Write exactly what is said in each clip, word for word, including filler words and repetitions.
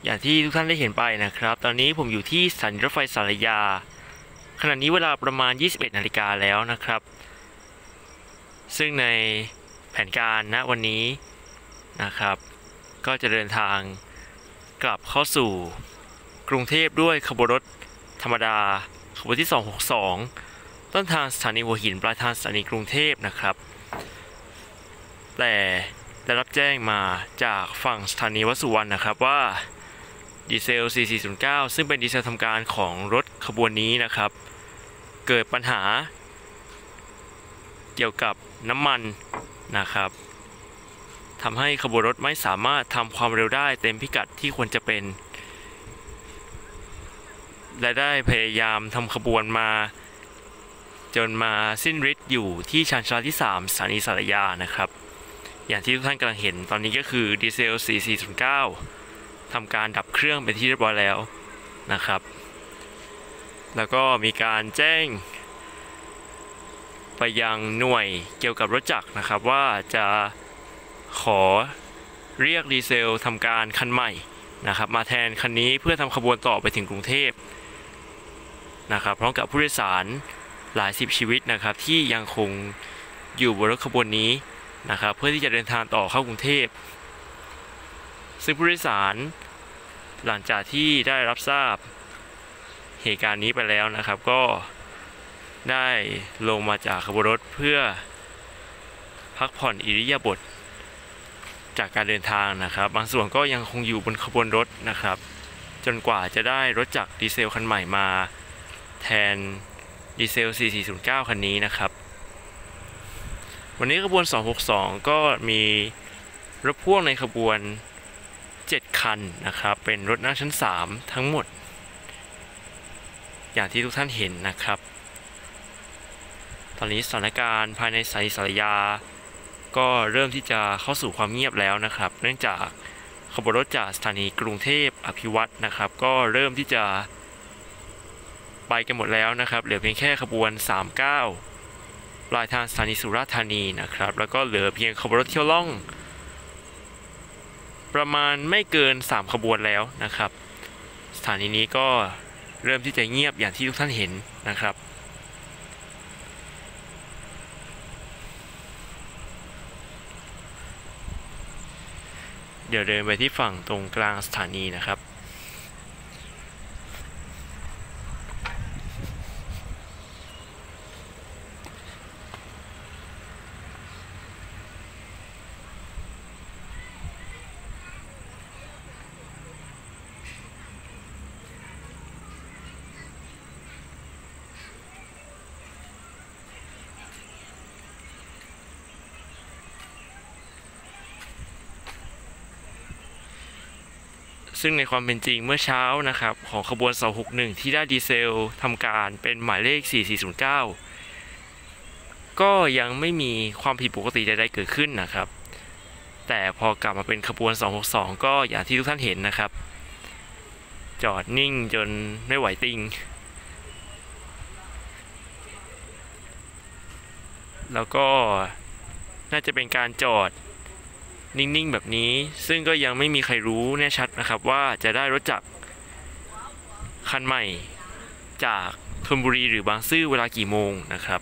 อย่างที่ทุกท่านได้เห็นไปนะครับตอนนี้ผมอยู่ที่สถานีรถไฟสารยาขณะนี้เวลาประมาณยี่สิบเอ็ดนาฬิกาแล้วนะครับซึ่งในแผนการณวันนี้นะครับก็จะเดินทางกลับเข้าสู่กรุงเทพด้วยขบวนรถธรรมดาขบวนที่สองหกสองต้นทางสถานีหัวหินปลายทางสถานีกรุงเทพนะครับแต่ได้รับแจ้งมาจากฝั่งสถานีวัดสุวรรณนะครับว่าดีเซลสี่สี่ศูนย์เก้าซึ่งเป็นดีเซลทำการของรถขบวนนี้นะครับเกิดปัญหาเกี่ยวกับน้ำมันนะครับทำให้ขบวนรถไม่สามารถทำความเร็วได้เต็มพิกัดที่ควรจะเป็นและได้พยายามทำขบวนมาจนมาสิ้นฤทธิ์อยู่ที่ชานชาลาที่สามสถานีสารยานะครับอย่างที่ทุกท่านกำลังเห็นตอนนี้ก็คือดีเซลสี่สี่ศูนย์เก้าทำการดับเครื่องเป็นที่เรียบร้อยแล้วนะครับแล้วก็มีการแจ้งไปยังหน่วยเกี่ยวกับรถจักรนะครับว่าจะขอเรียกดีเซลทำการคันใหม่นะครับมาแทนคันนี้เพื่อทำขบวนต่อไปถึงกรุงเทพนะครับพร้อมกับผู้โดยสารหลายสิบชีวิตนะครับที่ยังคงอยู่บนรถขบวนนี้นะครับเพื่อที่จะเดินทางต่อเข้ากรุงเทพซึ่งผู้โดยสารหลังจากที่ได้รับทราบเหตุการณ์นี้ไปแล้วนะครับก็ได้ลงมาจากขบวนรถเพื่อพักผ่อนอิริยาบถจากการเดินทางนะครับบางส่วนก็ยังคงอยู่บนขบวนรถนะครับจนกว่าจะได้รถจักรดีเซลคันใหม่มาแทนดีเซลสี่สี่ศูนย์เก้าคันนี้นะครับวันนี้ขบวนสองหกสองก็มีรถพ่วงในขบวนเจ็ดคันนะครับเป็นรถนั่งชั้นสามทั้งหมดอย่างที่ทุกท่านเห็นนะครับตอนนี้สถานการณ์ภายในสถานีสารยาก็เริ่มที่จะเข้าสู่ความเงียบแล้วนะครับเนื่องจากขบวนรถจากสถานีกรุงเทพอภิวัตรนะครับก็เริ่มที่จะไปกันหมดแล้วนะครับเหลือเพียงแค่ขบวนสามสิบเก้าปลายทางสถานีสุราษฎร์ธานีนะครับแล้วก็เหลือเพียงขบวนรถเที่ยวล่องประมาณไม่เกินสามขบวนแล้วนะครับสถานีนี้ก็เริ่มที่จะเงียบอย่างที่ทุกท่านเห็นนะครับเดี๋ยวเดินไปที่ฝั่งตรงกลางสถานีนะครับซึ่งในความเป็นจริงเมื่อเช้านะครับของขบวนสองหกหนึ่งที่ได้ดีเซลทำการเป็นหมายเลขสี่สี่ศูนย์เก้าก็ยังไม่มีความผิดปกติใดๆเกิดขึ้นนะครับแต่พอกลับมาเป็นขบวนสองหกสองก็อย่างที่ทุกท่านเห็นนะครับจอดนิ่งจนไม่ไหวติงแล้วก็น่าจะเป็นการจอดนิ่งๆแบบนี้ซึ่งก็ยังไม่มีใครรู้แน่ชัดนะครับว่าจะได้รถจักรคันใหม่จากธนบุรีหรือบางซื่อเวลากี่โมงนะครับ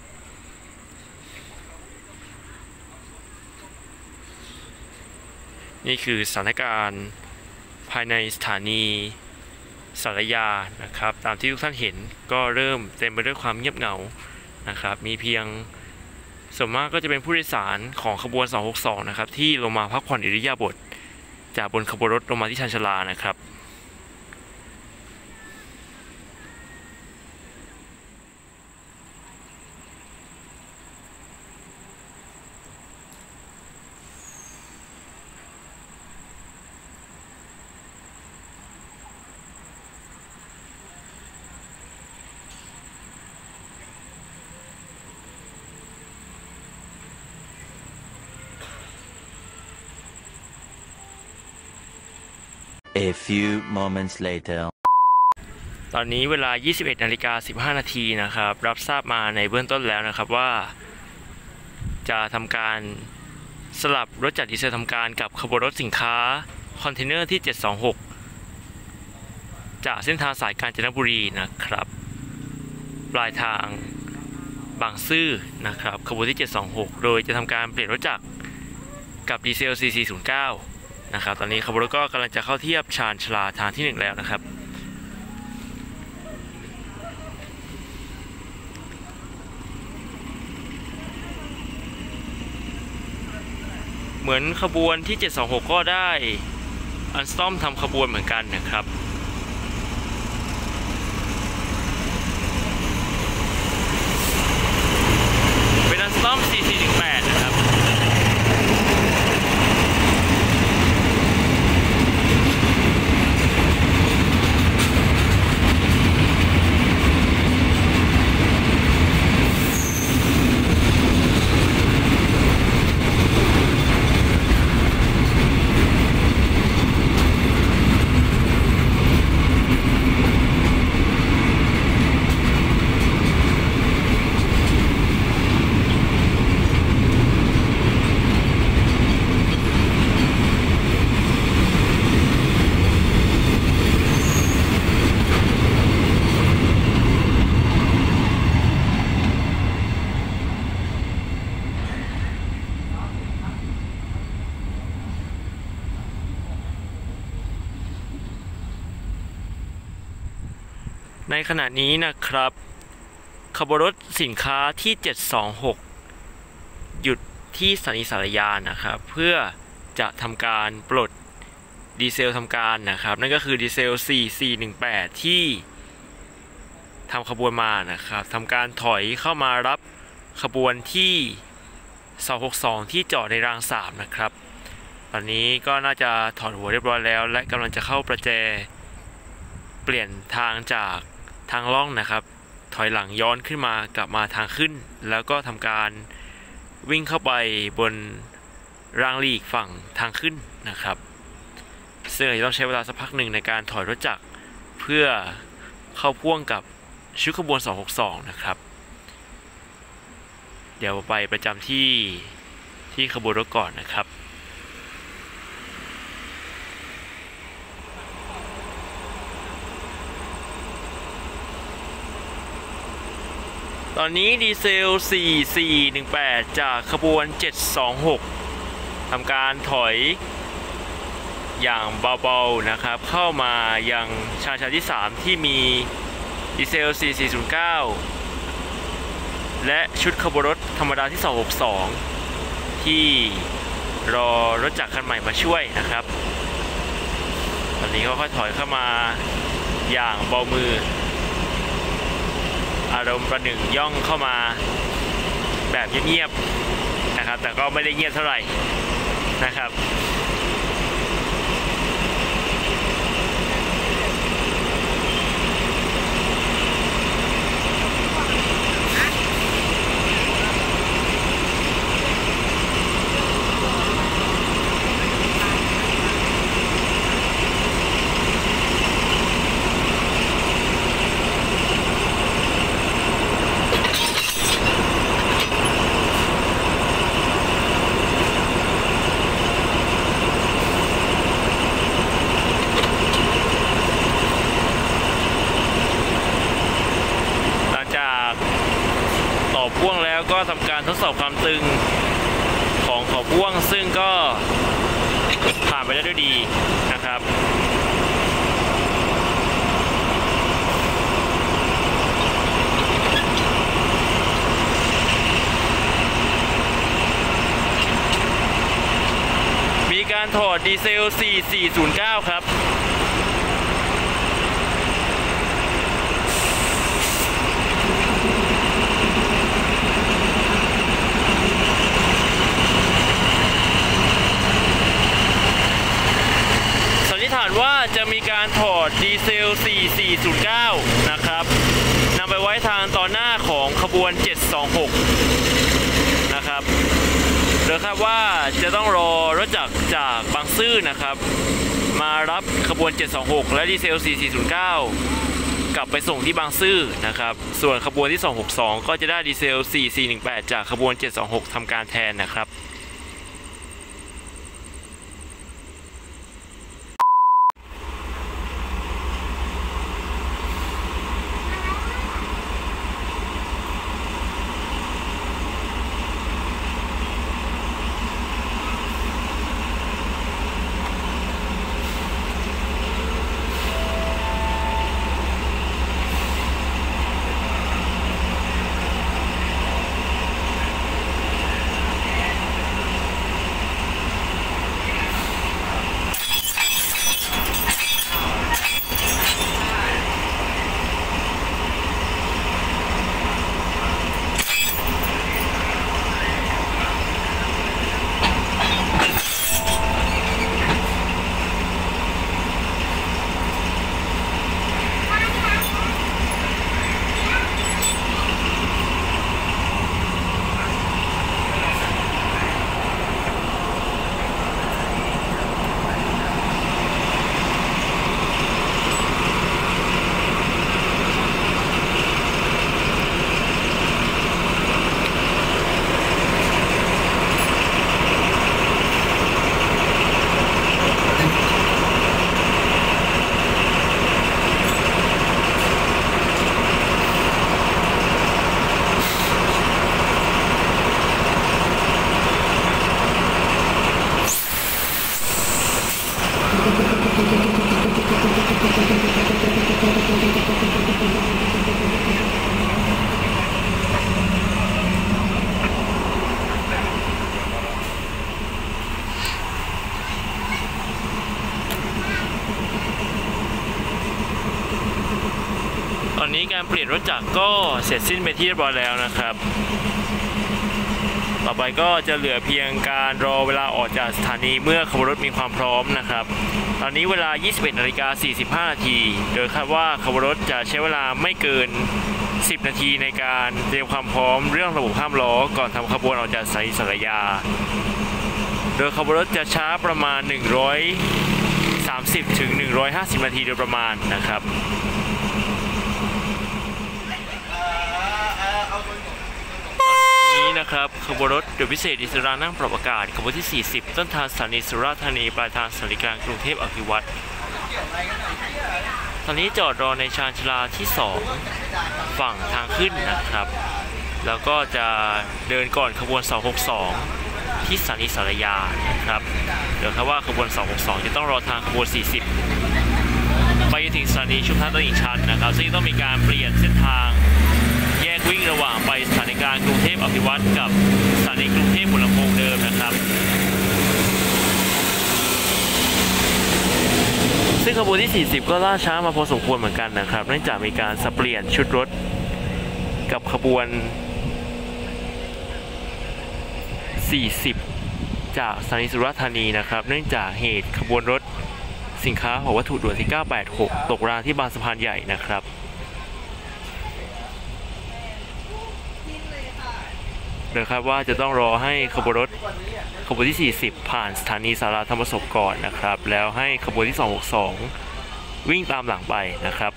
นี่คือสถานการณ์ภายในสถานีสารยานะครับตามที่ทุกท่านเห็นก็เริ่มเต็มไปด้วยความเงียบเหงานะครับมีเพียงส่วนมากก็จะเป็นผู้โดยสารของขบวนสองหกสองนะครับที่ลงมาพักผ่อนอิริยาบถจากบนขบวนรถลงมาที่ชานชาลานะครับ A few moments later ตอนนี้เวลา ยี่สิบเอ็ดนาฬิกาสิบห้านาทีนะครับรับทราบมาในเบื้องต้นแล้วนะครับว่าจะทำการสลับรถจักรดีเซลทำการกับขบวนรถสินค้าคอนเทนเนอร์ที่เจ็ดสองหกจากเส้นทางสายกาญจนบุรีนะครับปลายทางบางซื่อนะครับขบวนที่เจ็ดสองหกโดยจะทำการเปลี่ยนรถจักรกับดีเซล ซี ซี ศูนย์เก้า นะครับตอนนี้ขบวนรถก็กำลังจะเข้าเทียบชานชลาทางที่หนึ่งแล้วนะครับเหมือนขบวนที่เจ็ดสองหกก็ได้อันสตอมทำขบวนเหมือนกันนะครับเป็นอันสตอม ซี ซี หนึ่งแปด นะครับในขณะนี้นะครับขบวนรถสินค้าที่เจ็ดสองหกหยุดที่สถานีสารยานะครับเพื่อจะทำการปลดดีเซลทำการนะครับนั่นก็คือดีเซล ซี ซี หนึ่งแปด ที่ทำขบวนมานะครับทำการถอยเข้ามารับขบวนที่สองหกสองที่จอดในรางสามนะครับตอนนี้ก็น่าจะถอดหัวเรียบร้อยแล้วและกำลังจะเข้าประแจเปลี่ยนทางจากทางล่องนะครับถอยหลังย้อนขึ้นมากลับมาทางขึ้นแล้วก็ทำการวิ่งเข้าไปบนรางหลีกฝั่งทางขึ้นนะครับซึ่งจะต้องใช้เวลาสักพักหนึ่งในการถอยรถจักรเพื่อเข้าพ่วงกับชุดขบวนสองหกสองนะครับเดี๋ยวไปประจำที่ที่ขบวนรถก่อนนะครับตอนนี้ดีเซล ซี ซี หนึ่งแปด จากขบวนเจ็ดสองหกทำการถอยอย่างเบาๆนะครับเข้ามายังชานชาที่สามที่มีดีเซล ซี ซี ศูนย์เก้า และชุดขบวนรถธรรมดาที่สองหกสองที่รอรถจักรคันใหม่มาช่วยนะครับตอนนี้ก็ค่อยถอยเข้ามาอย่างเบามืออารมณ์ประหนึ่งย่องเข้ามาแบบเงียบๆนะครับแต่ก็ไม่ได้เงียบเท่าไหร่นะครับพ่วงแล้วก็ทำการทดสอบความตึงของขอบพ่วงซึ่งก็ผ่านไปได้ด้วยดีนะครับมีการถอดดีเซล ซี ซี ศูนย์เก้า ครับฐานว่าจะมีการถอดดีเซล ซี ซี ศูนย์เก้า นะครับนำไปไว้ทางต่อหน้าของขบวนเจ็ดสองหกนะครับโดยคาดว่าจะต้องรอรถจักรจากบางซื่อนะครับมารับขบวนเจ็ดสองหกและดีเซล ซี ซี ศูนย์เก้า กลับไปส่งที่บางซื่อนะครับส่วนขบวนที่สองหกสองก็จะได้ดีเซล ซี ซี หนึ่งแปด จากขบวนเจ็ดสองหกทำการแทนนะครับนี้การเปลี่ยนรถจักรก็เสร็จสิ้นไปที่เรียบร้อยแล้วนะครับต่อไปก็จะเหลือเพียงการรอเวลาออกจากสถานีเมื่อขบวนรถมีความพร้อมนะครับตอนนี้เวลา ยี่สิบเอ็ดนาฬิกาสี่สิบห้า นาทีโดยคาดว่าขบวนรถจะใช้เวลาไม่เกินสิบนาทีในการเตรียมความพร้อมเรื่องระบบห้ามล้อก่อนทำขบวนออกจากสถานีสารยาโดยขบวนรถจะช้าประมาณหนึ่งร้อยสามสิบถึงหนึ่งร้อยห้าสิบนาทีโดยประมาณนะครับนี้นะครับขบวนรถโดยพิเศษอิสรานั่งปรับอากาศขบวนที่สี่สิบต้นทางสถานีสุราษฎร์ธานีปลายทางสถานีกลางกรุงเทพอภิวัตรตอนนี้จอดรอในชานชาลาที่สองฝั่งทางขึ้นนะครับแล้วก็จะเดินก่อนขบวนสองหกสองที่สถานีสารยานะครับเดี๋ยวครับว่าขบวนสองหกสองจะต้องรอทางขบวนสี่สิบไปถึงสถานีชุมทางตลิ่งชันนะครับซึ่งต้องมีการเปลี่ยนเส้นทางแยกวิ่งระหว่างไปสถานีกลางกรุงเทพอภิวัตรกับสถานีกรุงเทพหัวลำโพงเดิมนะครับซึ่งขบวนที่สี่สิบก็ล่าช้ามาพอสมควรเหมือนกันนะครับเนื่องจากมีการสับเปลี่ยนชุดรถกับขบวนสี่สิบจากสถานีสุราษฎร์ธานีนะครับเนื่องจากเหตุขบวนรถสินค้าของวัตถุด่วนที่เก้าแปดหกตกรางที่บางสะพานใหญ่นะครับโดยคาดว่าจะต้องรอให้ขบวนรถขบวนที่สี่สิบผ่านสถานีสาราธรรมศพก่อนนะครับแล้วให้ขบวนที่สองหกสองวิ่งตามหลังไปนะครับ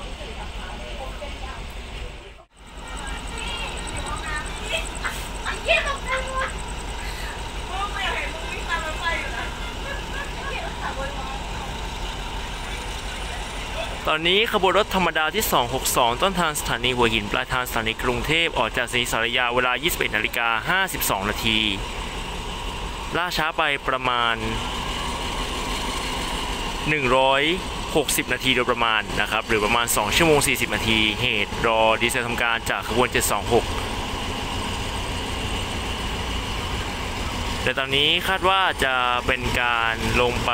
ตอนนี้ขบวนรถธรรมดาที่สองหกสองต้นทางสถานีหัวหินปลายทางสถานีกรุงเทพออกจากสถานีสารยาเวลา ยี่สิบเอ็ดนาฬิกาห้าสิบสอง นาทีล่าช้าไปประมาณหนึ่งร้อยหกสิบนาทีโดยประมาณนะครับหรือประมาณสองชั่วโมงสี่สิบนาทีเหตุรอดีเซลทำการจากขบวนเจ็ดสองหกแต่ตอนนี้คาดว่าจะเป็นการลงไป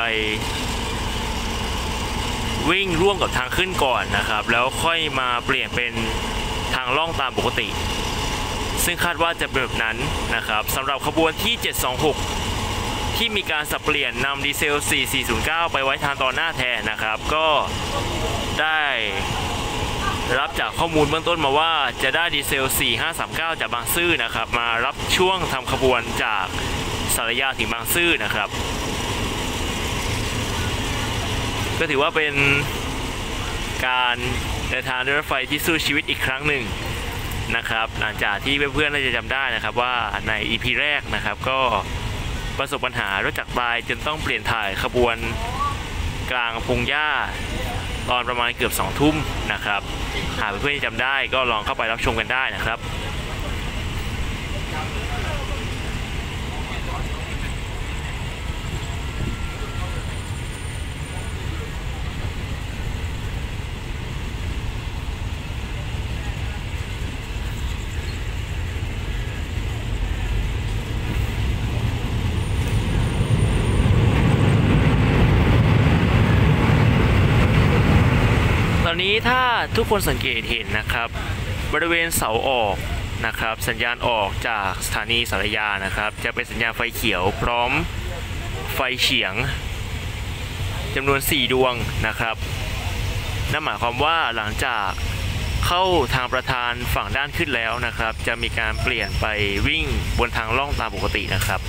วิ่งร่วมกับทางขึ้นก่อนนะครับแล้วค่อยมาเปลี่ยนเป็นทางล่องตามปกติซึ่งคาดว่าจะเป็นแบบนั้นนะครับสำหรับขบวนที่เจ็ดสองหกที่มีการสับเปลี่ยนนำดีเซลสี่สี่ศูนย์เก้าไปไว้ทางตอนหน้าแทนนะครับก็ได้รับจากข้อมูลเบื้องต้นมาว่าจะได้ดีเซลสี่ห้าสามเก้าจากบางซื่อนะครับมารับช่วงทำขบวนจากสารยาถึงบางซื่อนะครับก็ถือว่าเป็นการเดินทางด้วยรถไฟที่สู้ชีวิตอีกครั้งหนึ่งนะครับหลังจากที่เพื่อนๆน่าจะจำได้นะครับว่าใน อี พี แรกนะครับก็ประสบปัญหารถจักรตายจนต้องเปลี่ยนถ่ายขบวนกลางพงหญ้าตอนประมาณเกือบสองทุ่มนะครับหากเพื่อนๆจำได้ก็ลองเข้าไปรับชมกันได้นะครับตอนนี้ถ้าทุกคนสังเกตเห็นนะครับบริเวณเสาออกนะครับสัญญาณออกจากสถานีสารยานะครับจะเป็นสัญญาณไฟเขียวพร้อมไฟเฉียงจำนวนสี่ดวงนะครับนั่นหมายความว่าหลังจากเข้าทางประธานฝั่งด้านขึ้นแล้วนะครับจะมีการเปลี่ยนไปวิ่งบนทางล่องตามปกตินะครับ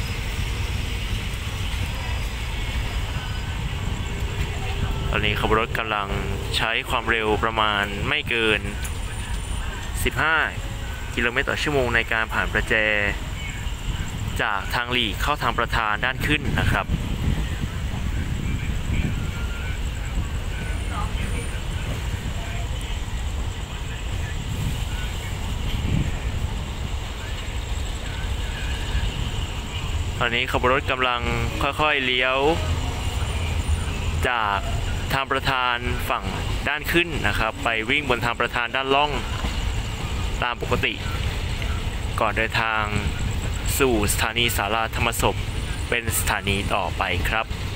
ตอนนี้ขบวนรถกำลังใช้ความเร็วประมาณไม่เกินสิบห้ากิโลเมตรต่อชั่วโมงในการผ่านประแจจากทางหลีกเข้าทางประธานด้านขึ้นนะครับตอนนี้ขบวนรถกำลังค่อยๆเลี้ยวจากทางประธานฝั่งด้านขึ้นนะครับไปวิ่งบนทางประธานด้านล่องตามปกติก่อนเดินทางสู่สถานีสาราธรรมศพเป็นสถานีต่อไปครับ